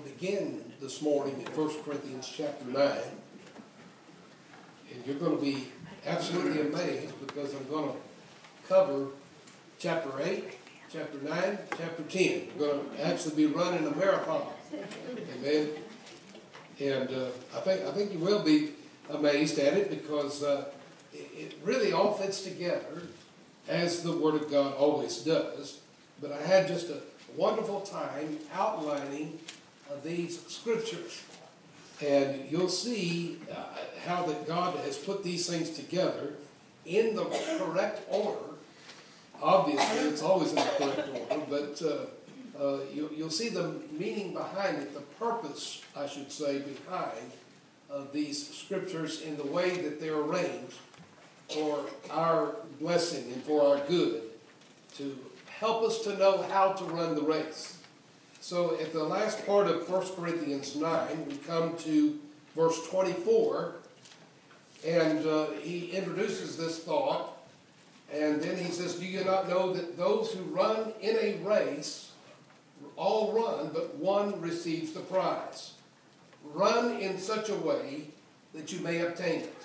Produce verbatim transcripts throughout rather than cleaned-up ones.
begin this morning in First Corinthians chapter nine. And you're going to be absolutely amazed because I'm going to cover chapter eight, chapter nine, chapter ten. We're going to actually be running a marathon. Amen. And uh, I think I think you will be amazed at it because uh, it, it really all fits together as the Word of God always does. But I had just a wonderful time outlining uh, these scriptures. And you'll see uh, how that God has put these things together in the correct order. Obviously, it's always in the correct order, but uh, uh, you, you'll see the meaning behind it, the purpose, I should say, behind uh, these scriptures in the way that they're arranged for our blessing and for our good, to help us to know how to run the race. So at the last part of First Corinthians nine, we come to verse twenty-four, and uh, he introduces this thought, and then he says, do you not know that those who run in a race all run, but one receives the prize? Run in such a way that you may obtain it.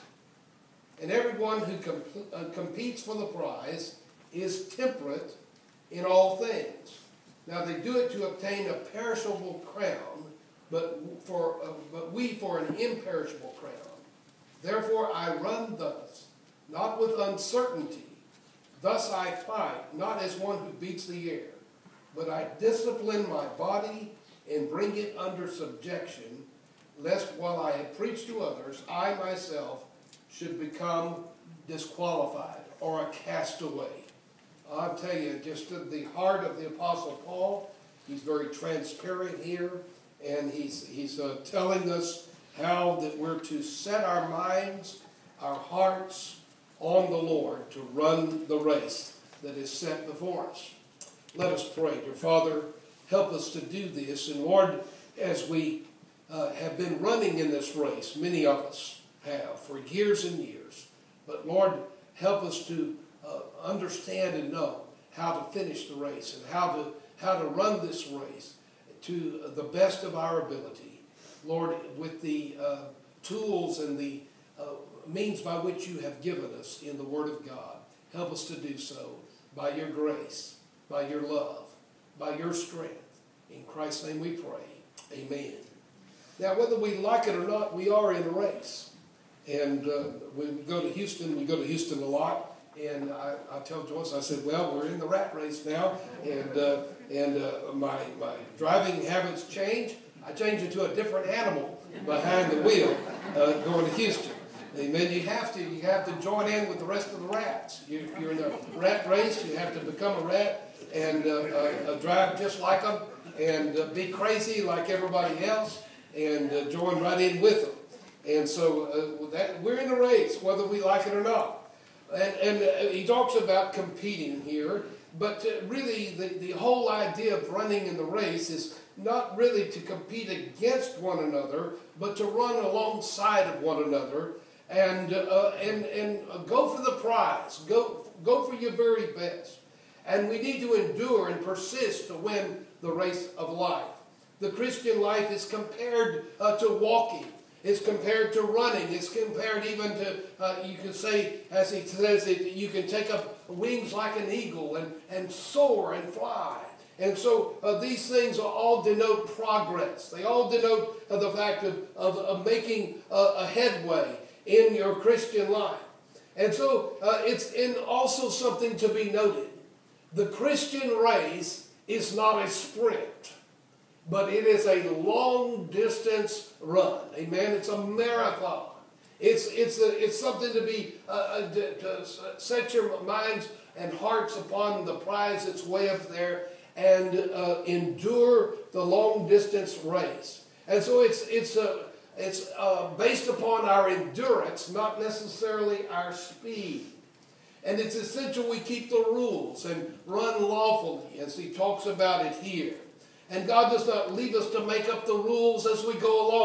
And everyone who comp uh, competes for the prize is temperate in all things. Now they do it to obtain a perishable crown, but for uh, but we for an imperishable crown. Therefore I run thus, not with uncertainty. Thus I fight, not as one who beats the air, but I discipline my body and bring it under subjection, lest while I have preached to others, I myself should become disqualified or a castaway. I'll tell you, just the heart of the Apostle Paul, he's very transparent here, and he's, he's uh, telling us how that we're to set our minds, our hearts on the Lord to run the race that is set before us. Let us pray. Dear Father, help us to do this. And Lord, as we uh, have been running in this race, many of us have for years and years, but Lord, help us to Uh, understand and know how to finish the race and how to how to run this race to the best of our ability, Lord, with the uh, tools and the uh, means by which you have given us in the Word of God. Help us to do so by your grace, by your love, by your strength. In Christ's name we pray. Amen. Now, whether we like it or not, we are in a race. And uh, when we go to Houston, we go to Houston a lot. And I, I tell Joyce, I said, well, we're in the rat race now, and uh, and uh, my my driving habits change. I change into a different animal behind the wheel uh, going to Houston. And then you have to you have to join in with the rest of the rats. You, you're in a rat race. You have to become a rat and uh, uh, drive just like them, and uh, be crazy like everybody else, and uh, join right in with them. And so uh, that we're in a race, whether we like it or not. And, and uh, he talks about competing here, but uh, really the, the whole idea of running in the race is not really to compete against one another, but to run alongside of one another and, uh, and, and uh, go for the prize, go, go for your very best. And we need to endure and persist to win the race of life. The Christian life is compared uh, to walking. It's compared to running. It's compared even to, uh, you can say, as he says, it, you can take up wings like an eagle and, and soar and fly. And so uh, these things all denote progress. They all denote uh, the fact of, of, of making uh, a headway in your Christian life. And so uh, it's in also something to be noted. The Christian race is not a sprint, but it is a long-distance run. Amen? It's a marathon. It's, it's, a, it's something to be, uh, to, to set your minds and hearts upon the prize that's way up there and uh, endure the long-distance race. And so it's, it's, uh, it's uh, based upon our endurance, not necessarily our speed. And it's essential we keep the rules and run lawfully, as he talks about it here. And God does not leave us to make up the rules as we go along.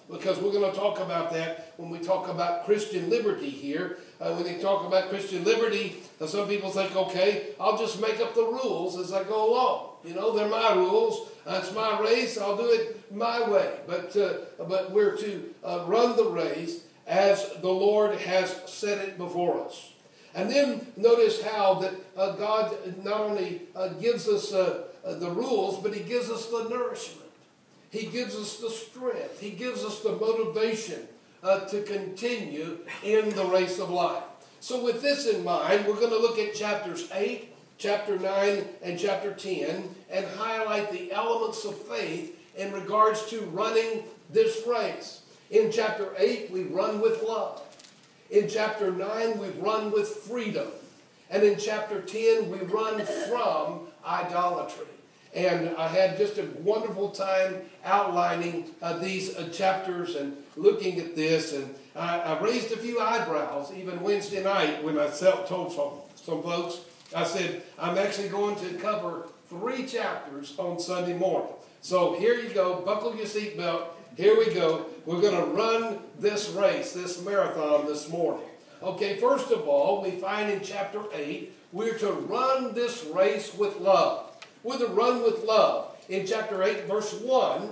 because we're going to talk about that when we talk about Christian liberty here. Uh, when they talk about Christian liberty, uh, some people think, okay, I'll just make up the rules as I go along. You know, they're my rules. Uh, it's my race. I'll do it my way. But, uh, but we're to uh, run the race as the Lord has set it before us. And then notice how that uh, God not only uh, gives us uh, uh, the rules, but he gives us the nourishment. He gives us the strength. He gives us the motivation uh, to continue in the race of life. So with this in mind, we're going to look at chapters eight, chapter nine, and chapter ten, and highlight the elements of faith in regards to running this race. In chapter eight, we run with love. In chapter nine, we run with freedom. And in chapter ten, we run from idolatry. And I had just a wonderful time outlining uh, these uh, chapters and looking at this. And I, I raised a few eyebrows even Wednesday night when I told some, some folks. I said, I'm actually going to cover three chapters on Sunday morning. So here you go. Buckle your seatbelt. Here we go. We're going to run this race, this marathon this morning. Okay, first of all, we find in chapter eight, we're to run this race with love. We're to run with love. In chapter eight, verse one,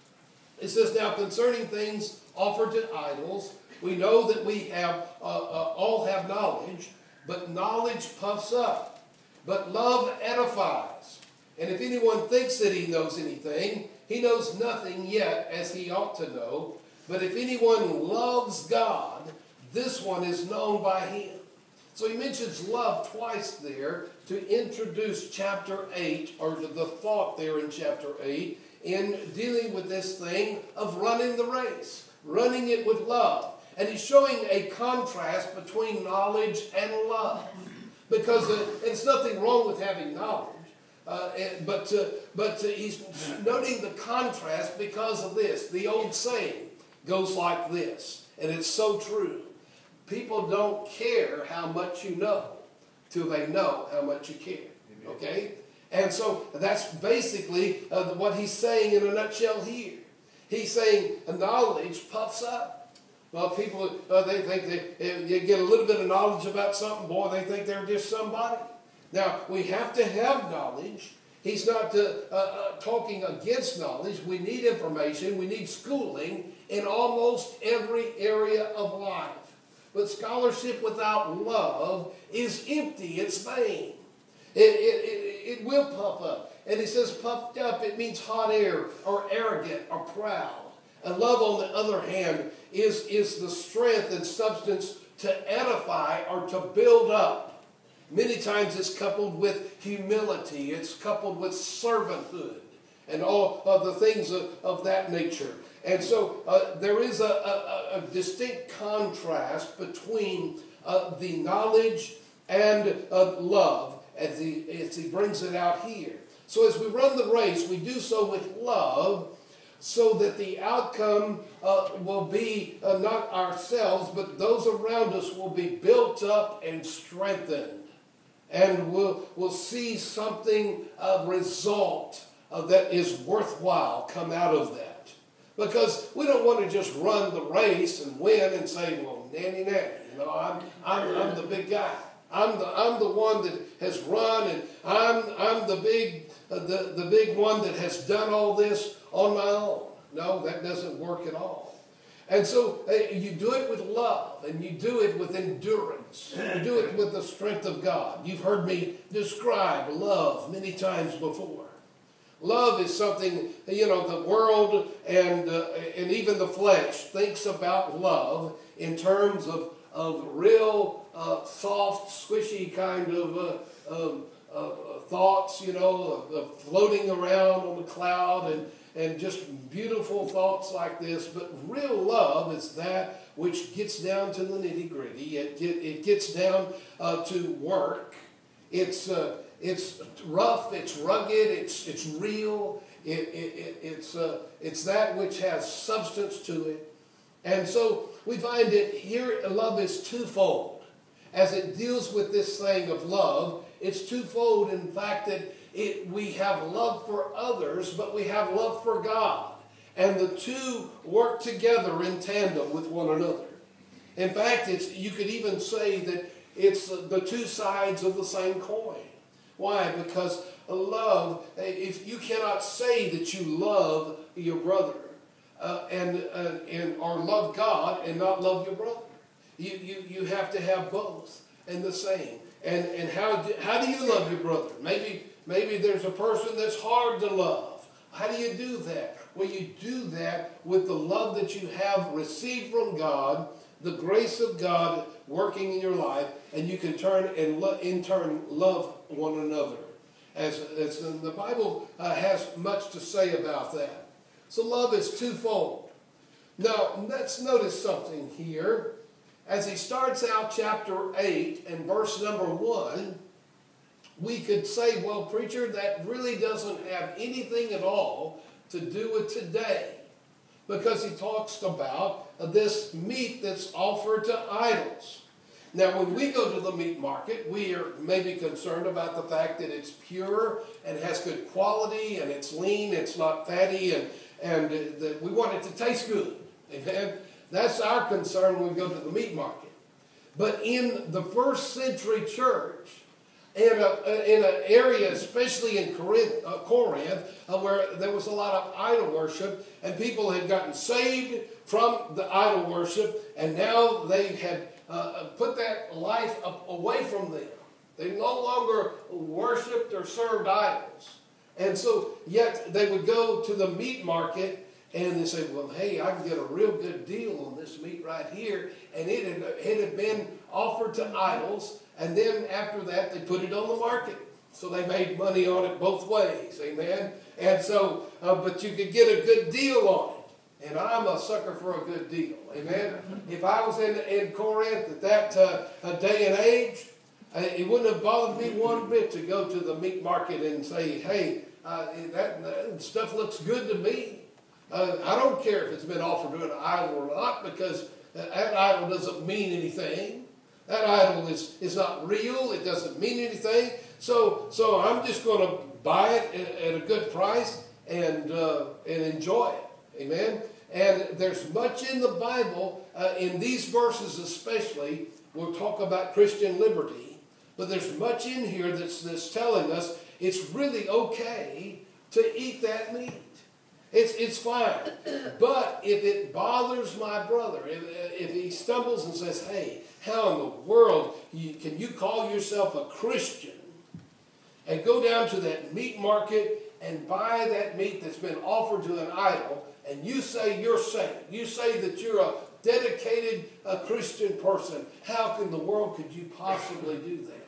it says, now concerning things offered to idols, we know that we have uh, uh, all have knowledge, but knowledge puffs up, but love edifies. And if anyone thinks that he knows anything, he knows nothing yet as he ought to know. But if anyone loves God, this one is known by him. So he mentions love twice there to introduce chapter eight, or the thought there in chapter eight, in dealing with this thing of running the race, running it with love. And he's showing a contrast between knowledge and love. Because uh, it's nothing wrong with having knowledge. Uh, and, but uh, but uh, he's noting the contrast because of this. The old saying goes like this, and it's so true. People don't care how much you know till they know how much you care. Okay? And so that's basically uh, what he's saying in a nutshell here. He's saying knowledge puffs up. Well, people, uh, they think they, you get a little bit of knowledge about something, boy, they think they're just somebody. Now, we have to have knowledge. He's not uh, uh, uh, talking against knowledge. We need information. We need schooling in almost every area of life. But scholarship without love is empty. It's vain. It, it, it, it will puff up. And he says puffed up, it means hot air or arrogant or proud. And love, on the other hand, is, is the strength and substance to edify or to build up. Many times it's coupled with humility. It's coupled with servanthood and all of the things of, of that nature. And so uh, there is a, a, a distinct contrast between uh, the knowledge and uh, love as he, as he brings it out here. So as we run the race, we do so with love so that the outcome uh, will be uh, not ourselves, but those around us will be built up and strengthened. And we'll, we'll see something, a result uh, that is worthwhile come out of that. Because we don't want to just run the race and win and say, well, nanny, nanny, you know, I'm, I'm, I'm the big guy. I'm the, I'm the one that has run, and I'm, I'm the, big, uh, the, the big one that has done all this on my own. No, that doesn't work at all. And so uh, you do it with love, and you do it with endurance. You do it with the strength of God. You've heard me describe love many times before. Love is something, you know, the world and, uh, and even the flesh thinks about love in terms of, of real uh, soft, squishy kind of uh, um, uh, thoughts, you know, uh, uh, floating around on the cloud and, and just beautiful thoughts like this. But real love is that which gets down to the nitty-gritty. It, get, it gets down uh, to work. It's... Uh, It's rough, it's rugged, it's, it's real, it, it, it, it's, uh, it's that which has substance to it. And so we find that here love is twofold. As it deals with this thing of love, it's twofold in fact that it, we have love for others, but we have love for God. and the two work together in tandem with one another. In fact, it's, you could even say that it's the two sides of the same coin. Why? Because love, if you cannot say that you love your brother uh, and, uh, and or love God and not love your brother. You, you, you have to have both and the same. And, and how, do, how do you love your brother? Maybe, maybe there's a person that's hard to love. How do you do that? Well, you do that with the love that you have received from God, the grace of God working in your life, and you can turn and lo- in turn love one another. As, as the Bible uh, has much to say about that. So love is twofold. Now, let's notice something here. As he starts out chapter eight and verse number one, we could say, well, preacher, that really doesn't have anything at all to do with today. Because he talks about uh, this meat that's offered to idols. Now, when we go to the meat market, we are maybe concerned about the fact that it's pure and has good quality and it's lean, it's not fatty, and, and uh, that we want it to taste good. Amen? That's our concern when we go to the meat market. But in the first century church, in, a, in an area, especially in Corinth, uh, Corinth uh, where there was a lot of idol worship, and people had gotten saved from the idol worship, and now they had uh, put that life up, away from them. They no longer worshipped or served idols. And so, yet they would go to the meat market, and they say, well, hey, I can get a real good deal on this meat right here. And it had, it had been offered to idols. And then after that, they put it on the market. So they made money on it both ways. Amen. And so, uh, but you could get a good deal on it. And I'm a sucker for a good deal. Amen. If I was in, in Corinth at that uh, day and age, uh, it wouldn't have bothered me one bit to go to the meat market and say, hey, uh, that, that stuff looks good to me. Uh, I don't care if it's been offered to an idol or not, because that idol doesn't mean anything. That idol is, is not real. It doesn't mean anything. So, so I'm just going to buy it at, at a good price and, uh, and enjoy it. Amen? And there's much in the Bible, uh, in these verses especially, we'll talk about Christian liberty, but there's much in here that's, that's telling us it's really okay to eat that meat. It's, it's fine. But if it bothers my brother, if, if he stumbles and says, hey, how in the world you, can you call yourself a Christian and go down to that meat market and buy that meat that's been offered to an idol, and you say you're saved, you say that you're a dedicated a Christian person, how in the world could you possibly do that?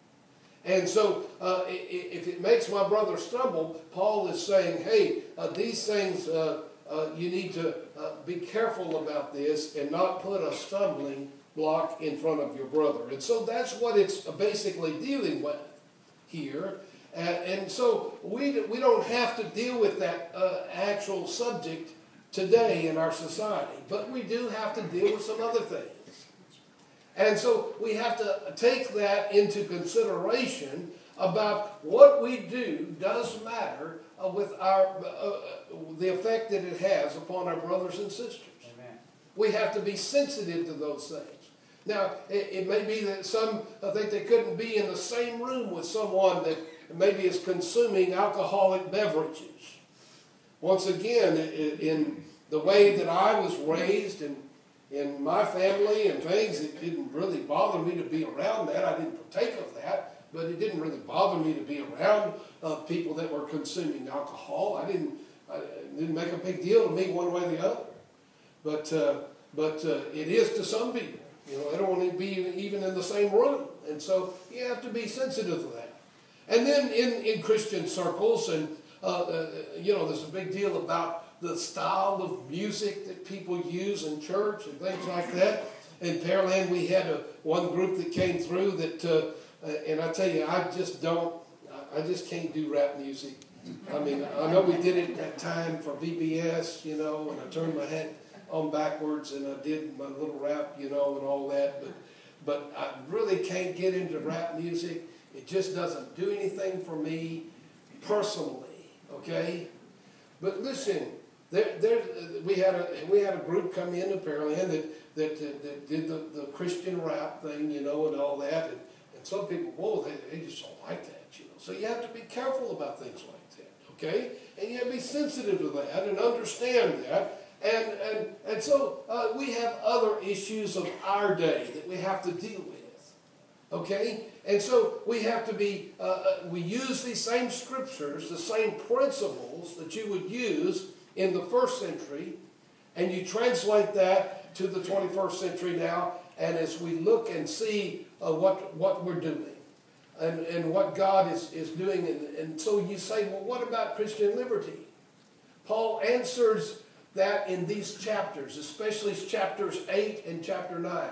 And so, uh, if it makes my brother stumble, Paul is saying, hey, uh, these things, uh, uh, you need to uh, be careful about this and not put a stumbling block in front of your brother. And so that's what it's basically dealing with here. And, and so we, we don't have to deal with that uh, actual subject today in our society, but we do have to deal with some other things. And so we have to take that into consideration about what we do does matter uh, with our uh, the effect that it has upon our brothers and sisters. Amen. We have to be sensitive to those things. Now, it, it may be that some uh, think they couldn't be in the same room with someone that maybe is consuming alcoholic beverages. Once again, in the way that I was raised and in my family and things, it didn't really bother me to be around that. I didn't partake of that, but it didn't really bother me to be around uh, people that were consuming alcohol. I didn't, I, it didn't make a big deal to me one way or the other. But, uh, but uh, it is to some people. You know, they don't want to be even in the same room. And so you have to be sensitive to that. And then in, in Christian circles, and uh, uh, you know, there's a big deal about the style of music that people use in church and things like that. In Pearland, we had a, one group that came through that, uh, uh, and I tell you, I just don't, I just can't do rap music. I mean, I know we did it at that time for V B S, you know, and I turned my head on backwards and I did my little rap, you know, and all that. But, but I really can't get into rap music. It just doesn't do anything for me personally, okay? But listen, There, there, we had a we had a group come in to Pearland that that, that, that did the, the Christian rap thing, you know, and all that. And, and some people, whoa, they, they just don't like that, you know. So you have to be careful about things like that, okay? And you have to be sensitive to that and understand that. And and and so uh, we have other issues of our day that we have to deal with, okay? And so we have to be. Uh, uh, we use these same scriptures, the same principles that you would use in the first century, and you translate that to the twenty-first century now, and as we look and see uh, what, what we're doing and, and what God is, is doing, and, and so you say, well, what about Christian liberty? Paul answers that in these chapters, especially chapters eight and chapter nine.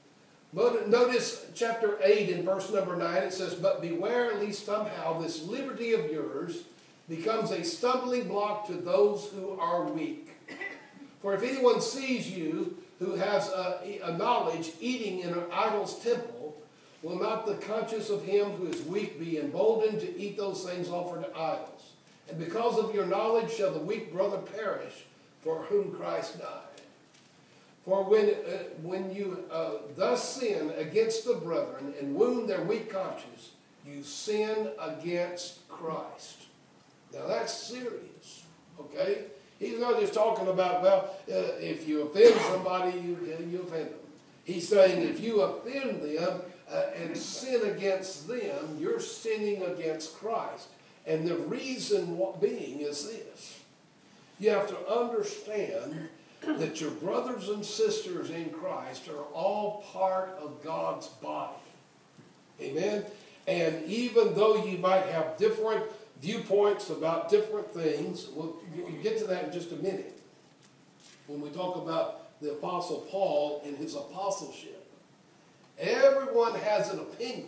But notice chapter eight in verse number nine, it says, but beware lest somehow this liberty of yours becomes a stumbling block to those who are weak. For if anyone sees you who has a, a knowledge eating in an idol's temple, will not the conscience of him who is weak be emboldened to eat those things offered to idols? And because of your knowledge shall the weak brother perish, for whom Christ died. For when, uh, when you uh, thus sin against the brethren and wound their weak conscience, you sin against Christ. Now that's serious, okay? He's not just talking about, well, uh, if you offend somebody, you, you offend them. He's saying if you offend them uh, and sin against them, you're sinning against Christ. And the reason being is this. You have to understand that your brothers and sisters in Christ are all part of God's body. Amen? And even though you might have different viewpoints about different things, we'll, we'll get to that in just a minute. When we talk about the Apostle Paul and his apostleship, everyone has an opinion.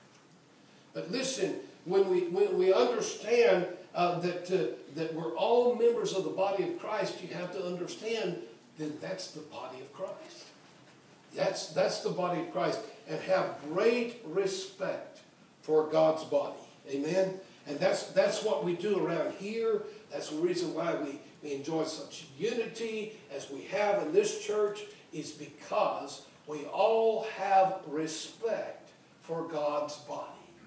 But listen, when we, when we understand uh, that, uh, that we're all members of the body of Christ, you have to understand that that's the body of Christ. That's, that's the body of Christ. And have great respect for God's body. Amen? And that's, that's what we do around here. That's the reason why we, we enjoy such unity as we have in this church, is because we all have respect for God's body.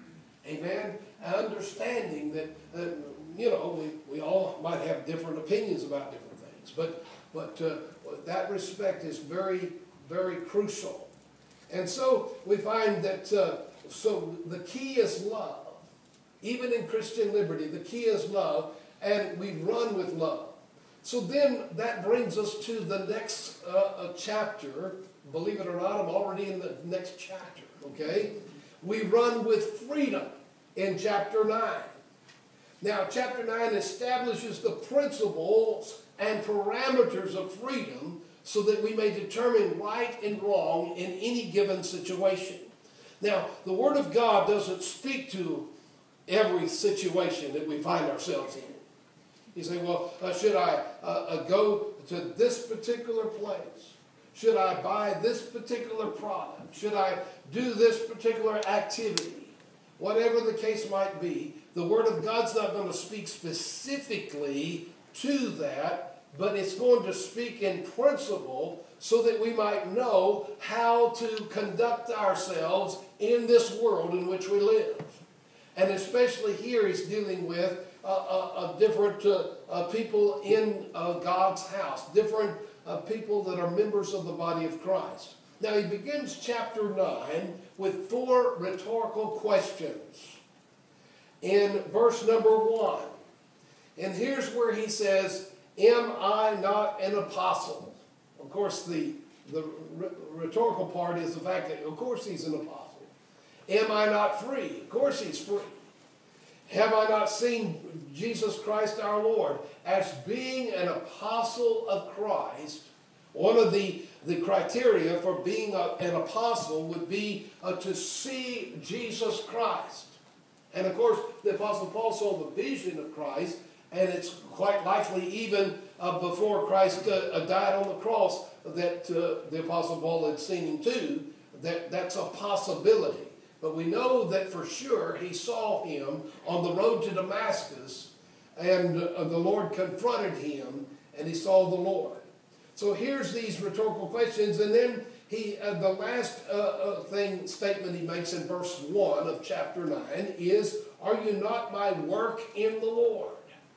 Amen? Understanding that, uh, you know, we, we all might have different opinions about different things. But, but uh, that respect is very, very crucial. And so we find that, uh, so the key is love. Even in Christian liberty, the key is love, and we run with love. So then that brings us to the next uh, chapter. Believe it or not, I'm already in the next chapter, okay? We run with freedom in chapter nine. Now, chapter nine establishes the principles and parameters of freedom so that we may determine right and wrong in any given situation. Now, the Word of God doesn't speak to every situation that we find ourselves in. You say, well, uh, should I uh, uh, go to this particular place? Should I buy this particular product? Should I do this particular activity? Whatever the case might be, the Word of God's not going to speak specifically to that, but it's going to speak in principle so that we might know how to conduct ourselves in this world in which we live. And especially here he's dealing with uh, uh, uh, different uh, uh, people in uh, God's house, different uh, people that are members of the body of Christ. Now he begins chapter nine with four rhetorical questions in verse number one. And here's where he says, am I not an apostle? Of course, the, the rhetorical part is the fact that, of course, he's an apostle. Am I not free? Of course he's free. Have I not seen Jesus Christ our Lord? As being an apostle of Christ, one of the, the criteria for being a, an apostle would be uh, to see Jesus Christ. And of course, the Apostle Paul saw the vision of Christ, and it's quite likely even uh, before Christ uh, died on the cross that uh, the Apostle Paul had seen him too. That, that's a possibility. But we know that for sure he saw him on the road to Damascus, and uh, the Lord confronted him and he saw the Lord. So here's these rhetorical questions, and then he, uh, the last uh, uh, thing, statement he makes in verse one of chapter nine is, are you not my work in the Lord?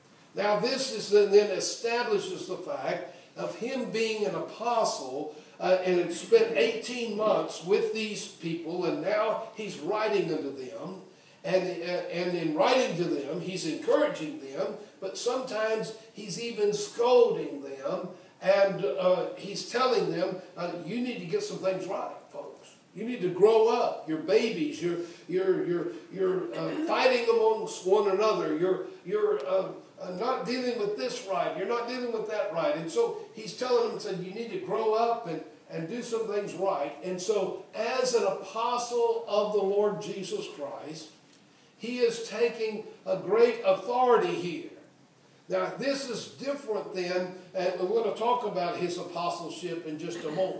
Now this is then establishes the fact of him being an apostle, uh, and had spent eighteen months with these people, and now he's writing unto them, and, uh, and in writing to them, he's encouraging them, but sometimes he's even scolding them, and uh, he's telling them, uh, you need to get some things right, folks. You need to grow up. You're babies. You're, you're, you're, you're uh, fighting amongst one another. You're, you're uh, uh, not dealing with this right. You're not dealing with that right. And so he's telling them, saying, you need to grow up and, and do some things right. And so as an apostle of the Lord Jesus Christ, he is taking a great authority here. Now, this is different than, and we're going to talk about his apostleship in just a moment.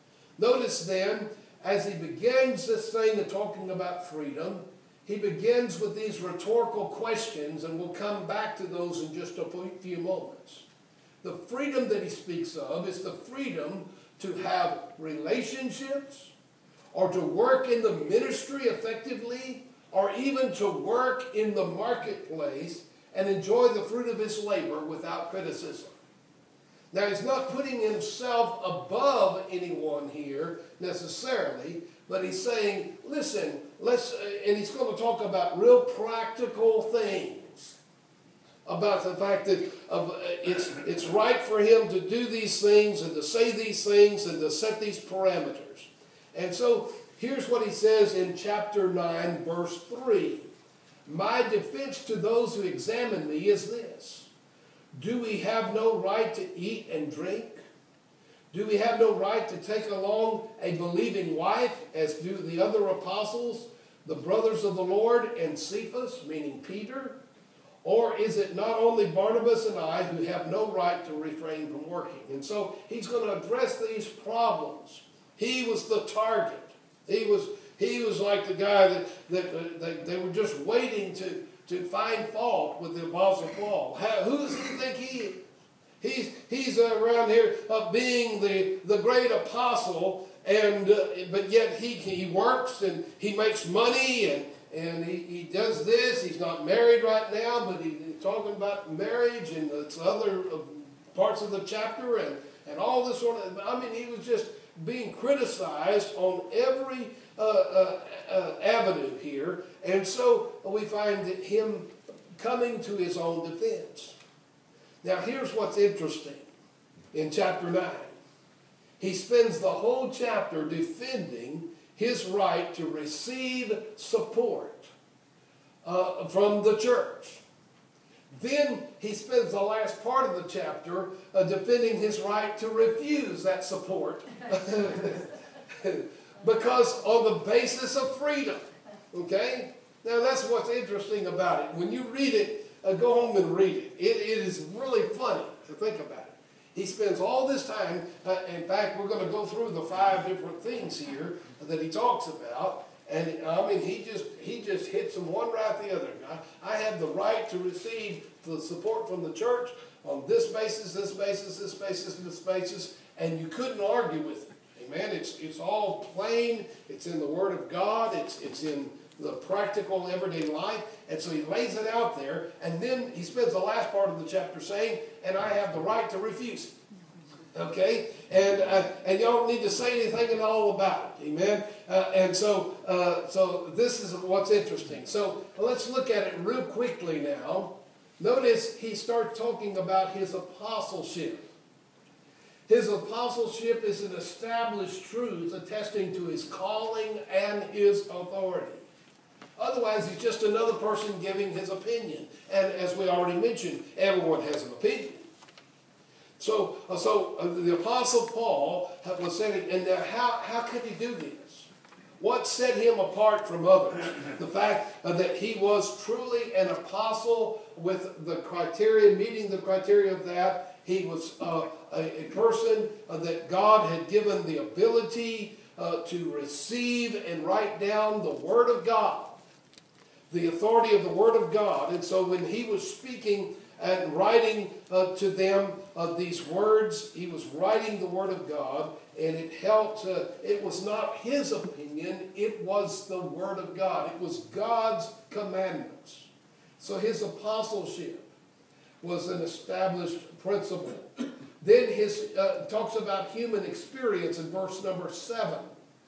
Notice then, as he begins this thing of talking about freedom, he begins with these rhetorical questions, and we'll come back to those in just a few moments. The freedom that he speaks of is the freedom to have relationships, or to work in the ministry effectively, or even to work in the marketplace and enjoy the fruit of his labor without criticism. Now, he's not putting himself above anyone here necessarily, but he's saying, listen, let's, and he's going to talk about real practical things, about the fact that of, it's, it's right for him to do these things and to say these things and to set these parameters. And so here's what he says in chapter nine, verse three. My defense to those who examine me is this: do we have no right to eat and drink? Do we have no right to take along a believing wife, as do the other apostles, the brothers of the Lord, and Cephas, meaning Peter? Or is it not only Barnabas and I who have no right to refrain from working? And so he's going to address these problems. He was the target. He was, he was like the guy that, that, uh, that they were just waiting to, to find fault with the Apostle Paul. How, who does he think he is? He's, he's uh, around here uh, being the, the great apostle, and uh, but yet he, he works and he makes money, and, and he, he does this. He's not married right now, but he, he's talking about marriage and it's other uh, parts of the chapter and, and all this sort of, I mean, he was just being criticized on every uh, uh, uh, avenue here. And so we find that him coming to his own defense. Now here's what's interesting in chapter nine. He spends the whole chapter defending his right to receive support uh, from the church. Then he spends the last part of the chapter uh, defending his right to refuse that support because on the basis of freedom. Okay? Now that's what's interesting about it. When you read it, uh, go home and read it. It. It is really funny to think about it. He spends all this time, uh, in fact, we're going to go through the five different things here that he talks about. And I mean, he just he just hits them one right after the other. I, I have the right to receive the support from the church on this basis, this basis, this basis, this basis, and you couldn't argue with it. Amen. It's it's all plain. It's in the Word of God. It's it's in the practical everyday life, and so he lays it out there, and then he spends the last part of the chapter saying, "And I have the right to refuse it." Okay, and uh, and y'all don't need to say anything at all about it, amen. Uh, and so, uh, so this is what's interesting. So let's look at it real quickly now. Notice he starts talking about his apostleship. His apostleship is an established truth attesting to his calling and his authority. Otherwise, he's just another person giving his opinion. And as we already mentioned, everyone has an opinion. So, uh, so uh, the Apostle Paul was saying, and now how, how could he do this? What set him apart from others? The fact uh, that he was truly an apostle with the criteria, meeting the criteria of that. He was uh, a, a person uh, that God had given the ability uh, to receive and write down the Word of God, the authority of the Word of God. And so when he was speaking and writing uh, to them uh, these words. He was writing the Word of God, and it helped. Uh, it was not his opinion, it was the Word of God. It was God's commandments. So his apostleship was an established principle. Then his uh, talks about human experience in verse number seven.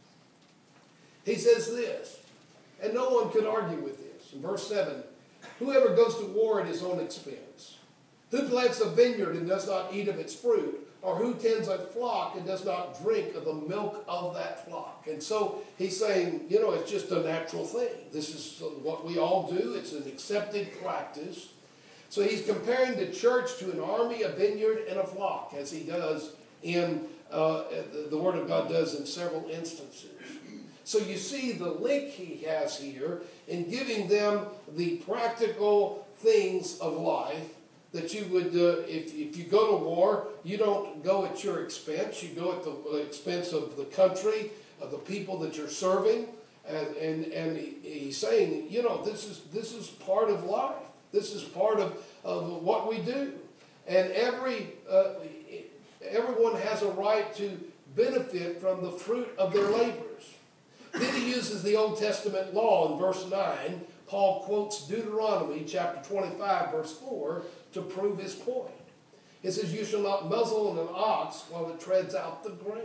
He says this, and no one could argue with this. In verse seven, whoever goes to war at his own expense, who plants a vineyard and does not eat of its fruit, or who tends a flock and does not drink of the milk of that flock. And so he's saying, you know, it's just a natural thing. This is what we all do. It's an accepted practice. So he's comparing the church to an army, a vineyard, and a flock, as he does in, uh, the Word of God does in several instances. So you see the link he has here in giving them the practical things of life that you would, uh, if, if you go to war, you don't go at your expense. You go at the expense of the country, of the people that you're serving. And, and, and he, he's saying, you know, this is, this is part of life. This is part of, of what we do. And every uh, everyone has a right to benefit from the fruit of their labors. Then he uses the Old Testament law in verse nine. Paul quotes Deuteronomy chapter twenty-five, verse four, to prove his point. It says, you shall not muzzle an ox while it treads out the grain.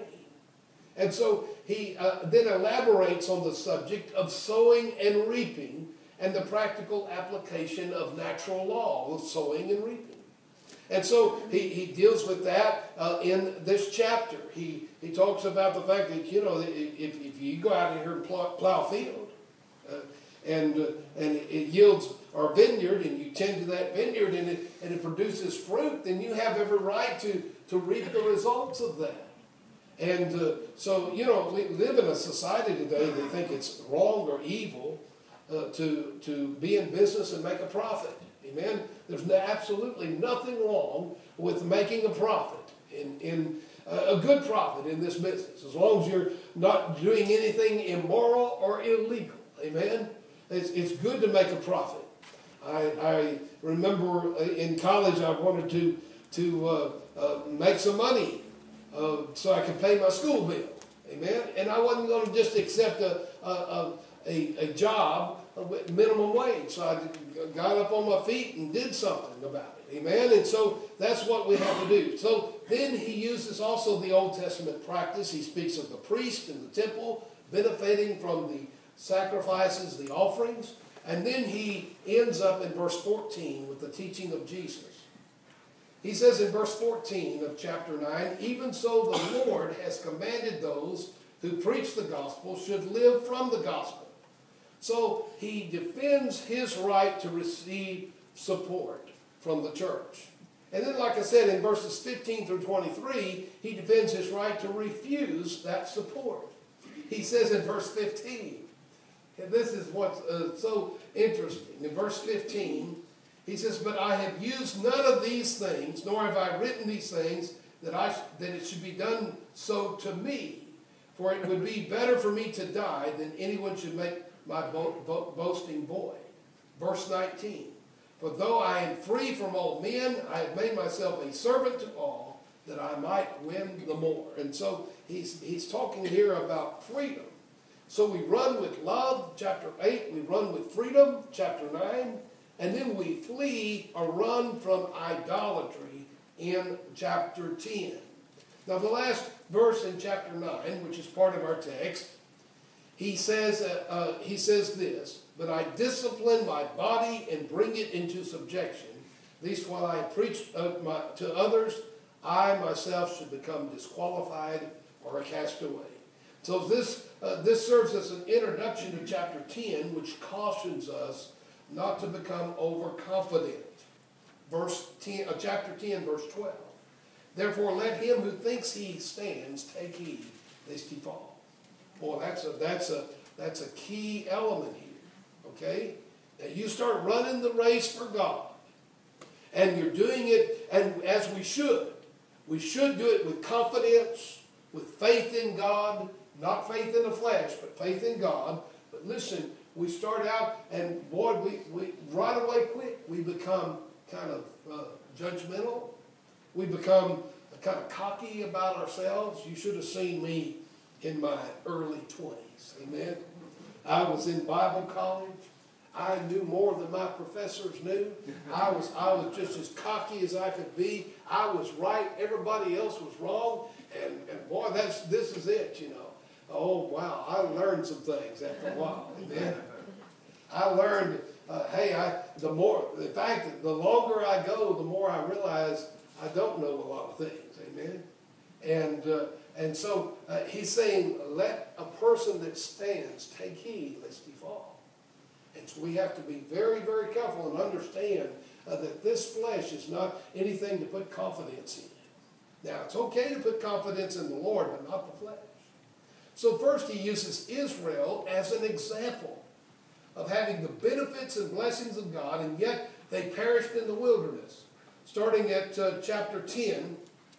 And so he uh, then elaborates on the subject of sowing and reaping and the practical application of natural law of sowing and reaping. And so he, he deals with that uh, in this chapter. He, he talks about the fact that, you know, if, if you go out here and plow, plow a field uh, and, uh, and it yields our vineyard and you tend to that vineyard and it, and it produces fruit, then you have every right to, to reap the results of that. And uh, so, you know, we live in a society today that think it's wrong or evil Uh, to, to be in business and make a profit. Amen? There's no, absolutely nothing wrong with making a profit, in, in uh, a good profit in this business, as long as you're not doing anything immoral or illegal. Amen? It's, it's good to make a profit. I, I remember in college I wanted to, to uh, uh, make some money uh, so I could pay my school bill. Amen? And I wasn't going to just accept a, a, a A, a job with minimum wage. So I got up on my feet and did something about it. Amen? And so that's what we have to do. So then he uses also the Old Testament practice. He speaks of the priest in the temple benefiting from the sacrifices, the offerings. And then he ends up in verse fourteen with the teaching of Jesus. He says in verse fourteen of chapter nine, even so the Lord has commanded those who preach the gospel should live from the gospel. So he defends his right to receive support from the church. And then, like I said, in verses fifteen through twenty-three, he defends his right to refuse that support. He says in verse fifteen, and this is what's uh, so interesting. In verse fifteen, he says, but I have used none of these things, nor have I written these things, that, I, that it should be done so to me. For it would be better for me to die than anyone should make my bo bo boasting void. Verse nineteen, for though I am free from all men, I have made myself a servant to all, that I might win the more. And so he's, he's talking here about freedom. So we run with love, chapter eight, we run with freedom, chapter nine, and then we flee or run from idolatry in chapter ten. Now the last verse in chapter nine, which is part of our text, he says, uh, uh, he says this, but I discipline my body and bring it into subjection, lest while I preach uh, my, to others, I myself should become disqualified or a castaway. So this, uh, this serves as an introduction to chapter ten, which cautions us not to become overconfident. Verse ten, uh, chapter ten, verse twelve. Therefore, let him who thinks he stands take heed, lest he fall. Boy, that's a, that's a, that's a key element here, okay? Now, you start running the race for God, and you're doing it, and as we should. We should do it with confidence, with faith in God, not faith in the flesh, but faith in God. But listen, we start out, and boy, we, we right away quick, we become kind of uh, judgmental. We become kind of cocky about ourselves. You should have seen me in my early twenties. Amen. I was in Bible college. I knew more than my professors knew. I was, I was just as cocky as I could be. I was right. Everybody else was wrong. And, and boy, that's, this is it, you know. Oh, wow. I learned some things after a while. Amen. I learned, uh, hey, I, the more, in fact, the longer I go, the more I realize I don't know a lot of things. Amen. And, uh, and so uh, he's saying, let a person that stands take heed lest he fall. And so we have to be very, very careful and understand uh, that this flesh is not anything to put confidence in. Now, it's okay to put confidence in the Lord, but not the flesh. So first he uses Israel as an example of having the benefits and blessings of God, and yet they perished in the wilderness. Starting at uh, chapter ten,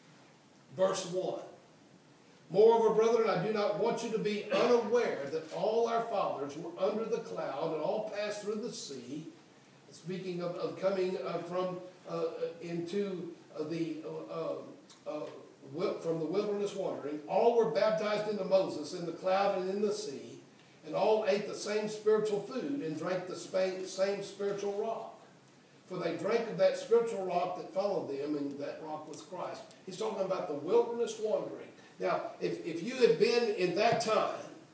verse one. Moreover, brethren, I do not want you to be unaware that all our fathers were under the cloud and all passed through the sea. Speaking of, of coming uh, from uh, into uh, the uh, uh, from the wilderness wandering, all were baptized into Moses in the cloud and in the sea, and all ate the same spiritual food and drank the same spiritual rock. For they drank of that spiritual rock that followed them, and that rock was Christ. He's talking about the wilderness wandering. Now, if, if you had been in that time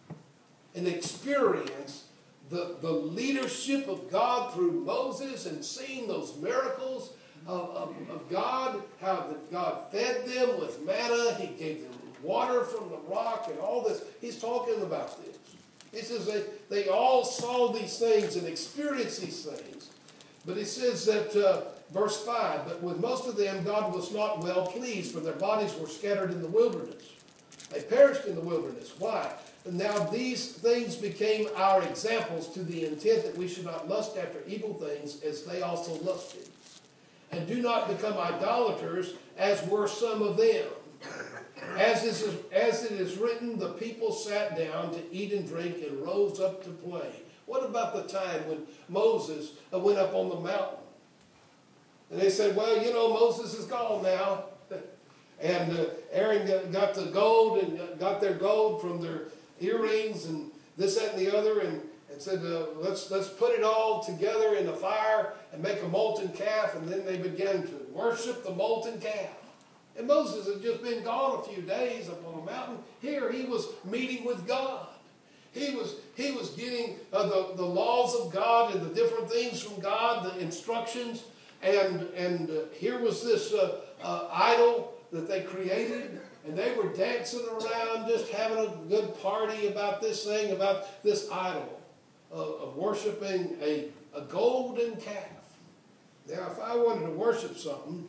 and experienced the, the leadership of God through Moses and seeing those miracles of, of, of God, how that God fed them with manna, he gave them water from the rock and all this, he's talking about this. He says they, they all saw these things and experienced these things. But he says that, uh, verse five, but with most of them God was not well pleased, for their bodies were scattered in the wilderness. They perished in the wilderness. Why? And now these things became our examples, to the intent that we should not lust after evil things as they also lusted. And do not become idolaters, as were some of them. As is, as it is written, the people sat down to eat and drink and rose up to play. What about the time when Moses went up on the mountain? And they said, well, you know, Moses is gone now. And uh, Aaron got the gold and got their gold from their earrings and this, that, and the other, and, and said, uh, let's, let's put it all together in the fire and make a molten calf. And then they began to worship the molten calf. And Moses had just been gone a few days up on the mountain. Here he was meeting with God. He was, he was getting uh, the, the laws of God and the different things from God, the instructions. And, and uh, here was this uh, uh, idol that they created, and they were dancing around, just having a good party about this thing, about this idol uh, of worshiping a, a golden calf. Now, if I wanted to worship something,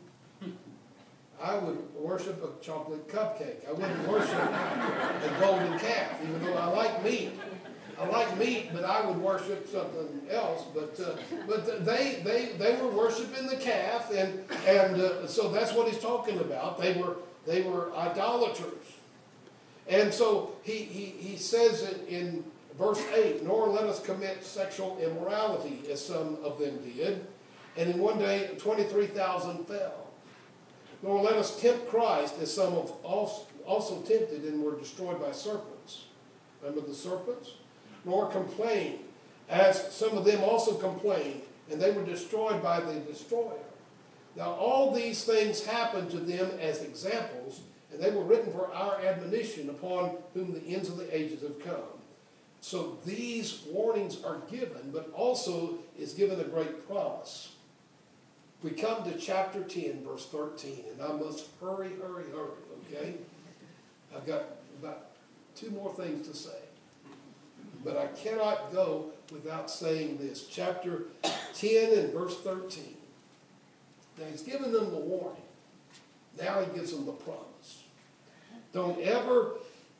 I would worship a chocolate cupcake. I wouldn't worship a golden calf, even though I like meat. I like meat, but I would worship something else. But uh, but they they they were worshiping the calf, and and uh, so that's what he's talking about. They were they were idolaters, and so he he he says it in verse eight. Nor let us commit sexual immorality, as some of them did, and in one day twenty-three thousand fell. Nor let us tempt Christ, as some of also also tempted and were destroyed by serpents. Remember the serpents? Nor complain, as some of them also complained, and they were destroyed by the destroyer. Now all these things happened to them as examples, and they were written for our admonition, upon whom the ends of the ages have come. So these warnings are given, but also is given a great promise. We come to chapter ten, verse thirteen, and I must hurry, hurry, hurry, okay? I've got about two more things to say. But I cannot go without saying this. Chapter ten and verse thirteen. Now he's given them the warning. Now he gives them the promise. Don't ever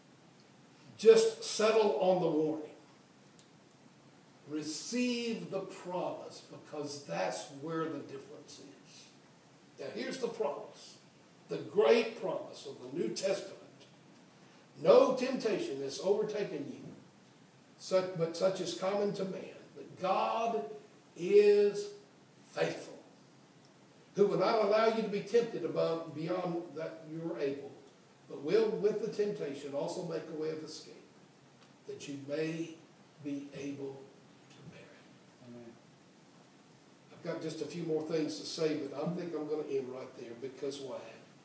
just settle on the warning. Receive the promise, because that's where the difference is. Now here's the promise. The great promise of the New Testament. No temptation has overtaken you, Such, but such is common to man. But God is faithful. who will not allow you to be tempted above beyond that you are able, but will with the temptation also make a way of escape, that you may be able to bear it. Amen. I've got just a few more things to say, but I think I'm going to end right there, because why?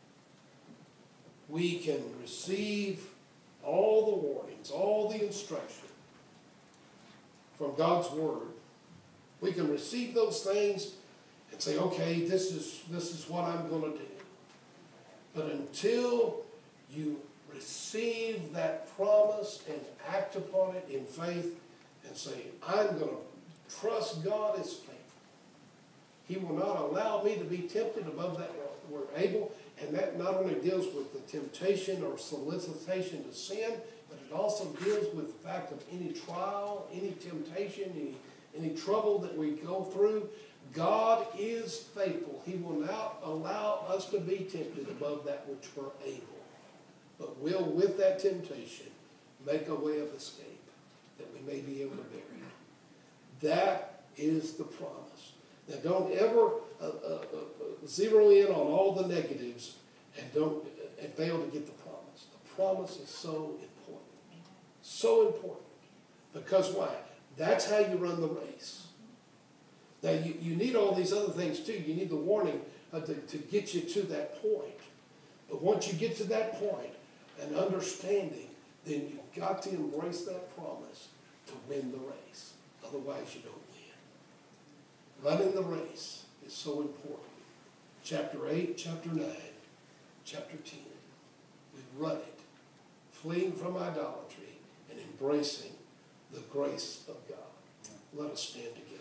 We can receive all the warnings, all the instruction from God's Word. We can receive those things and say, okay, this is, this is what I'm going to do. But until you receive that promise and act upon it in faith and say, I'm going to trust God as faithful. He will not allow me to be tempted above that we're able. And that not only deals with the temptation or solicitation to sin, but it also deals with the fact of any trial, any temptation, any, any trouble that we go through. God is faithful. He will not allow us to be tempted above that which we're able, but will, with that temptation, make a way of escape, that we may be able to bear it. That is the promise. Now, don't ever uh, uh, uh, zero in on all the negatives and don't and fail to get the promise. The promise is so important, so important, because why? That's how you run the race. Now, you, you need all these other things too. You need the warning uh, to, to get you to that point. But once you get to that point and understanding, then you've got to embrace that promise to win the race. Otherwise, you don't win. Running the race is so important. Chapter eight, chapter nine, chapter ten. We run it, fleeing from idolatry and embracing the grace of God. Let us stand together.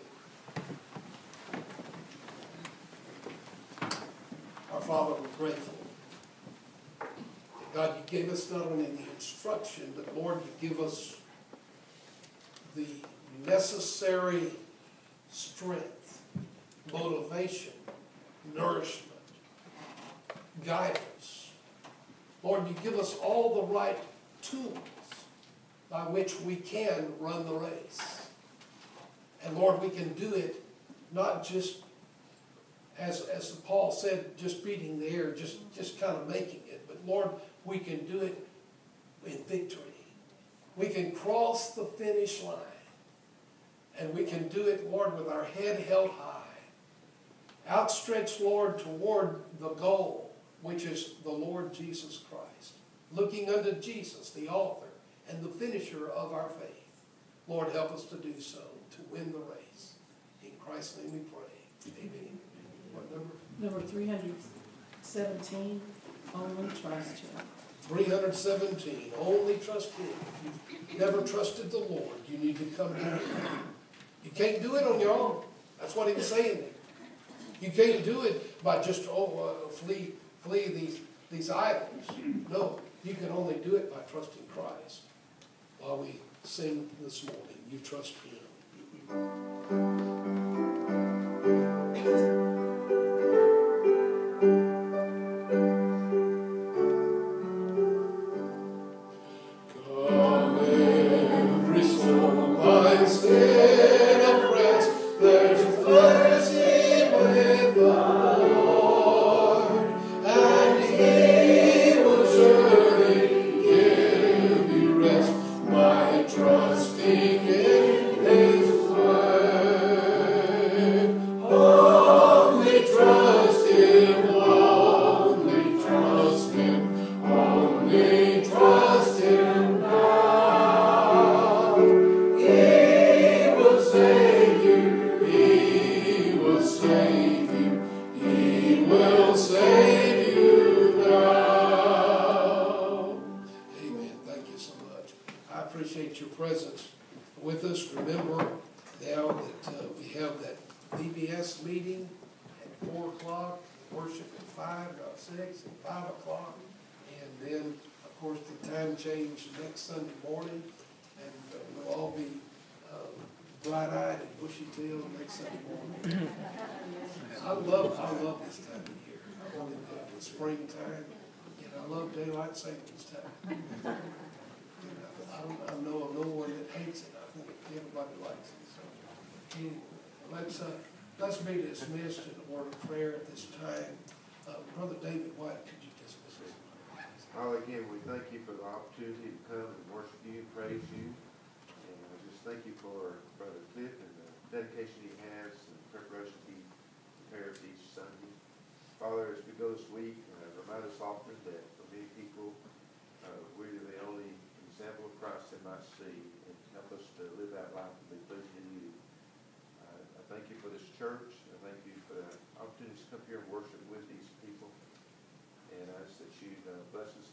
Our Father, we're grateful that, God, you gave us not only the instruction, but Lord, you give us the necessary strength, motivation, nourishment, guidance. Lord, you give us all the right tools by which we can run the race. And Lord, we can do it not just, as, as Paul said, just beating the air, just, just kind of making it. But Lord, we can do it in victory. We can cross the finish line. And we can do it, Lord, with our head held high. Outstretched, Lord, toward the goal, which is the Lord Jesus Christ. Looking unto Jesus, the author and the finisher of our faith. Lord, help us to do so, to win the race. In Christ's name we pray. Amen. What number? Number three hundred seventeen, only trust Him. three hundred seventeen, only trust Him. If you've never trusted the Lord, you need to come to Him. You can't do it on your own. That's what He was saying there. You can't do it by just, oh, uh, flee, flee these, these idols. No, you can only do it by trusting Christ. While we sing this morning, you trust Him. Come every soul, my state of rest, there's a thirsty with the Lord, and He will surely give you rest, my trusting in His word. Only trust Him, only trust Him, only trust Him now. He will save you, He will save you, He will save you now. Amen. Thank you so much. I appreciate your presence with us. Remember now that uh, we have that V B S meeting at four o'clock, worship at five, not six, and five o'clock. And then, of course, the time change next Sunday morning. And uh, we'll all be uh, bright-eyed and bushy-tailed next Sunday morning. I love, I love this time of year. I really do. The springtime, and I love daylight savings time. And I, I, don't, I know of no one that hates it. I think everybody likes it. So, anyway, let's uh, Let's be dismissed in a word of prayer at this time. Uh, Brother David White, could you dismiss us? Father, again, we thank you for the opportunity to come and worship you, praise you. And I just thank you for Brother Cliff and the dedication he has and the preparation he prepares each Sunday. Father, as we go this week, uh, remind us often that for many people, uh, we're the only example of Christ they might see, and help us to live that life and be pleasing to you. Uh, I thank you for this church. I thank you for the opportunity to come here and worship with these people. And I ask that you uh, bless us